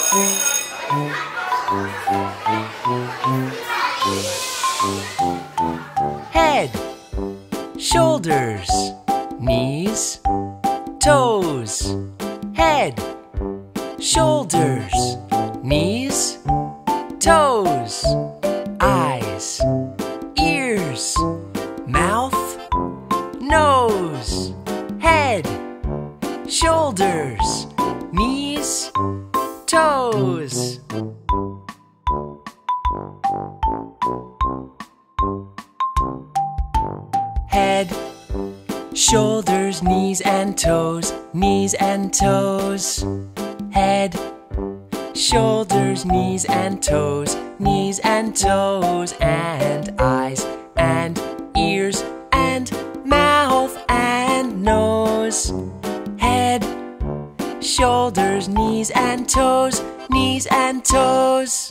Head, shoulders, knees, toes. Head, shoulders, knees, toes. Eyes, ears, mouth, nose. Head, shoulders, knees, toes. Head, shoulders, knees and toes, knees and toes. Head, shoulders, knees and toes, knees and toes. And eyes and ears and mouth and nose. Head, shoulders, knees and toes, knees and toes.